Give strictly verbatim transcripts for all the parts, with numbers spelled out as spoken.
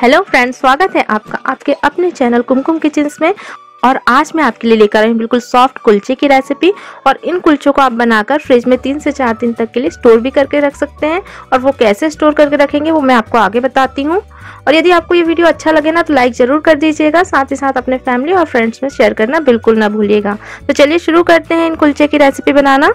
Hello friends, स्वागत है आपका आपके अपने चैनल कुमकुम किचन्स में। और आज मैं आपके लिए लेकर आई हूँ बिल्कुल सॉफ्ट कुलचे की रेसिपी। और इन कुलचों को आप बनाकर फ्रिज में तीन से चार दिन तक के लिए स्टोर भी करके रख सकते हैं। और वो कैसे स्टोर करके रखेंगे वो मैं आपको आगे बताती हूँ। और यदि आपको ये वीडियो अच्छा लगे ना तो लाइक जरूर कर दीजिएगा, साथ ही साथ अपने फैमिली और फ्रेंड्स में शेयर करना बिल्कुल ना भूलिएगा। तो चलिए शुरू करते हैं इन कुलचे की रेसिपी बनाना।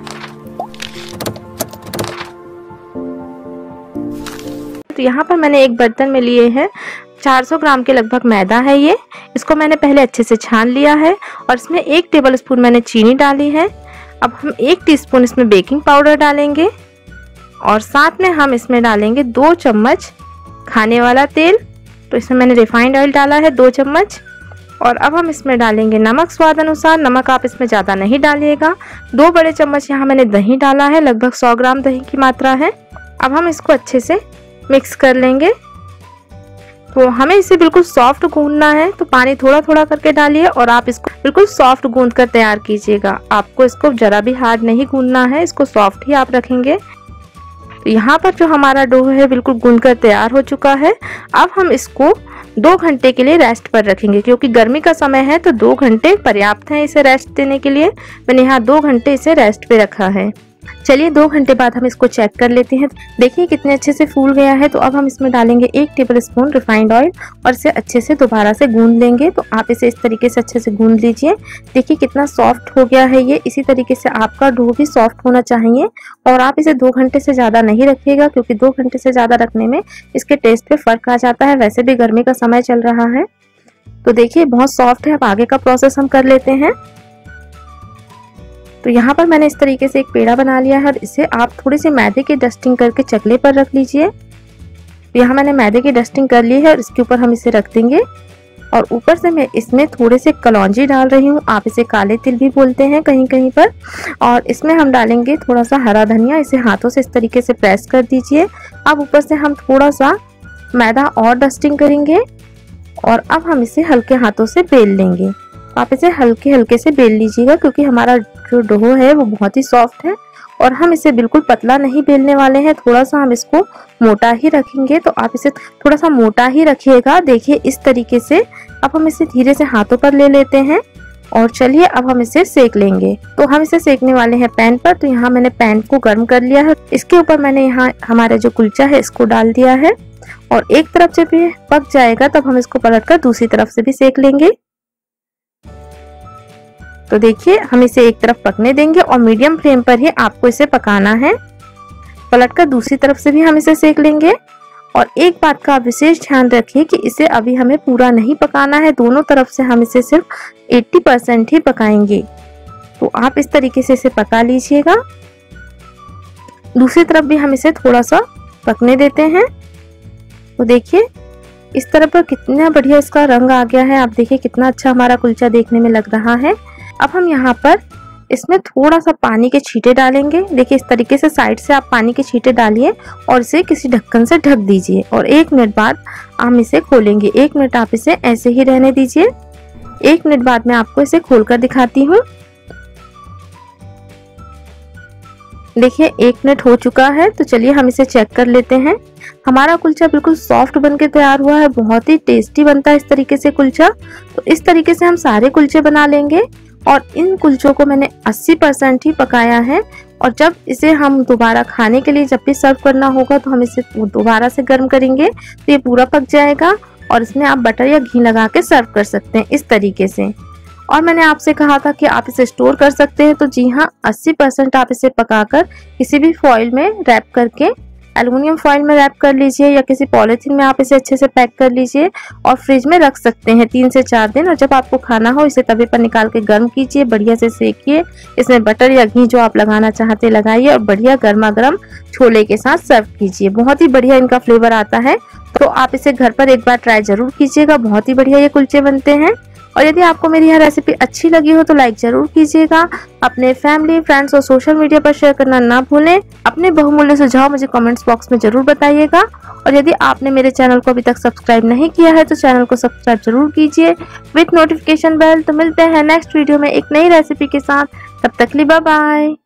तो यहाँ पर मैंने एक बर्तन में लिए हैं चार सौ ग्राम के लगभग मैदा है ये। इसको मैंने पहले अच्छे से छान लिया है और इसमें एक टेबल स्पून मैंने चीनी डाली है। अब हम एक टीस्पून इसमें बेकिंग पाउडर डालेंगे और साथ में हम इसमें डालेंगे दो चम्मच खाने वाला तेल। तो इसमें मैंने रिफाइंड ऑयल डाला है दो चम्मच। और अब हम इसमें डालेंगे नमक स्वाद अनुसार। नमक आप इसमें ज़्यादा नहीं डालिएगा। दो बड़े चम्मच यहाँ मैंने दही डाला है, लगभग सौ ग्राम दही की मात्रा है। अब हम इसको अच्छे से मिक्स कर लेंगे। तो हमें इसे बिल्कुल सॉफ्ट गूंदना है, तो पानी थोड़ा थोड़ा करके डालिए और आप इसको बिल्कुल सॉफ्ट गूंद कर तैयार कीजिएगा। आपको इसको जरा भी हार्ड नहीं गूंदना है, इसको सॉफ्ट ही आप रखेंगे। तो यहाँ पर जो हमारा डो है बिल्कुल गूंद कर तैयार हो चुका है। अब हम इसको दो घंटे के लिए रेस्ट पर रखेंगे, क्योंकि गर्मी का समय है तो दो घंटे पर्याप्त हैं इसे रेस्ट देने के लिए। मैंने यहाँ दो घंटे इसे रेस्ट पे रखा है। चलिए दो घंटे बाद हम इसको चेक कर लेते हैं। देखिए कितने अच्छे से फूल गया है। तो अब हम इसमें डालेंगे एक टेबल स्पून रिफाइंड ऑयल और इसे अच्छे से दोबारा से गूंद लेंगे। तो आप इसे इस तरीके से अच्छे से गूंद लीजिए। देखिए कितना सॉफ्ट हो गया है ये। इसी तरीके से आपका डो भी सॉफ्ट होना चाहिए। और आप इसे दो घंटे से ज़्यादा नहीं रखिएगा, क्योंकि दो घंटे से ज़्यादा रखने में इसके टेस्ट पे फर्क आ जाता है। वैसे भी गर्मी का समय चल रहा है। तो देखिए बहुत सॉफ्ट है। अब आगे का प्रोसेस हम कर लेते हैं। तो यहाँ पर मैंने इस तरीके से एक पेड़ा बना लिया है और इसे आप थोड़ी सी मैदे की डस्टिंग करके चकले पर रख लीजिए। तो यहाँ मैंने मैदे की डस्टिंग कर ली है और इसके ऊपर हम इसे रख देंगे। और ऊपर से मैं इसमें थोड़े से कलौंजी डाल रही हूँ, आप इसे काले तिल भी बोलते हैं कहीं कहीं पर। और इसमें हम डालेंगे थोड़ा सा हरा धनिया। इसे हाथों से इस तरीके से प्रेस कर दीजिए। अब ऊपर से हम थोड़ा सा मैदा और डस्टिंग करेंगे और अब हम इसे हल्के हाथों से बेल लेंगे। आप इसे हल्के हल्के से बेल लीजिएगा, क्योंकि हमारा जो डो है वो बहुत ही सॉफ्ट है। और हम इसे बिल्कुल पतला नहीं बेलने वाले हैं, थोड़ा सा हम इसको मोटा ही रखेंगे। तो आप इसे थोड़ा सा मोटा ही रखिएगा। देखिए इस तरीके से। अब हम इसे धीरे से हाथों पर ले लेते हैं और चलिए अब हम इसे सेक लेंगे। तो हम इसे सेकने वाले हैं पैन पर। तो यहाँ मैंने पैन को गर्म कर लिया है। इसके ऊपर मैंने यहाँ हमारा जो कुलचा है इसको डाल दिया है। और एक तरफ जब ये पक जाएगा तब हम इसको पलट कर दूसरी तरफ से भी सेक लेंगे। तो देखिए हम इसे एक तरफ पकने देंगे और मीडियम फ्लेम पर ही आपको इसे पकाना है। पलटकर दूसरी तरफ से भी हम इसे सेक लेंगे। और एक बात का आप विशेष ध्यान रखिए कि इसे अभी हमें पूरा नहीं पकाना है, दोनों तरफ से हम इसे सिर्फ अस्सी परसेंट ही पकाएंगे। तो आप इस तरीके से इसे पका लीजिएगा। दूसरी तरफ भी हम इसे थोड़ा सा पकने देते हैं। तो देखिए इस तरफ पर कितना बढ़िया इसका रंग आ गया है। आप देखिए कितना अच्छा हमारा कुलचा देखने में लग रहा है। अब हम यहाँ पर इसमें थोड़ा सा पानी के छींटे डालेंगे। देखिए इस तरीके से साइड से आप पानी के छींटे डालिए और इसे किसी ढक्कन से ढक दीजिए। और एक मिनट बाद हम इसे खोलेंगे। एक मिनट आप इसे ऐसे ही रहने दीजिए। एक मिनट बाद मैं आपको इसे खोलकर दिखाती हूँ। देखिए एक मिनट हो चुका है। तो चलिए हम इसे चेक कर लेते हैं। हमारा कुलचा बिल्कुल सॉफ्ट बनके तैयार हुआ है। बहुत ही टेस्टी बनता है इस तरीके से कुलचा। तो इस तरीके से हम सारे कुलचे बना लेंगे। और इन कुलचों को मैंने अस्सी परसेंट ही पकाया है। और जब इसे हम दोबारा खाने के लिए जब भी सर्व करना होगा तो हम इसे दोबारा से गर्म करेंगे तो ये पूरा पक जाएगा। और इसमें आप बटर या घी लगा के सर्व कर सकते हैं इस तरीके से। और मैंने आपसे कहा था कि आप इसे स्टोर कर सकते हैं। तो जी हाँ, अस्सी परसेंट आप इसे पकाकर किसी भी फॉइल में रैप करके, एल्युमिनियम फॉइल में रैप कर लीजिए या किसी पॉलीथीन में आप इसे अच्छे से पैक कर लीजिए और फ्रिज में रख सकते हैं तीन से चार दिन। और जब आपको खाना हो इसे तवे पर निकाल के गर्म कीजिए, बढ़िया से सेकिए। इसमें बटर या घी जो आप लगाना चाहते लगाइए और बढ़िया गर्मा गर्म छोले के साथ सर्व कीजिए। बहुत ही बढ़िया इनका फ्लेवर आता है। तो आप इसे घर पर एक बार ट्राई जरूर कीजिएगा। बहुत ही बढ़िया ये कुलचे बनते हैं। और यदि आपको मेरी यह रेसिपी अच्छी लगी हो तो लाइक जरूर कीजिएगा। अपने फैमिली, फ्रेंड्स और सोशल मीडिया पर शेयर करना ना भूलें। अपने बहुमूल्य सुझाव मुझे कमेंट्स बॉक्स में जरूर बताइएगा। और यदि आपने मेरे चैनल को अभी तक सब्सक्राइब नहीं किया है तो चैनल को सब्सक्राइब जरूर कीजिए विथ नोटिफिकेशन बेल। तो मिलते हैं नेक्स्ट वीडियो में एक नई रेसिपी के साथ। तब तक के लिए बाय बाय।